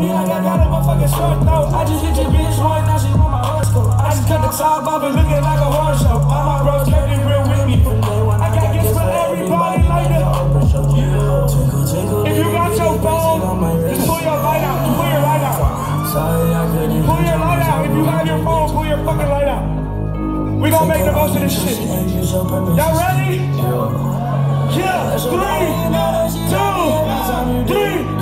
me like I got a motherfucking short throat. I just hit your bitch right now, she want my horoscope. I just cut the top off and looking like a horror show. All my bros kept it real with me from day one. I got gifts for everybody like that. If you got your phone, just pull your light out. Just pull your light out. Pull your light out. If you have your phone, pull your fucking light out. We gonna make the most of this shit. Y'all ready? Yeah. 3, 2, 3.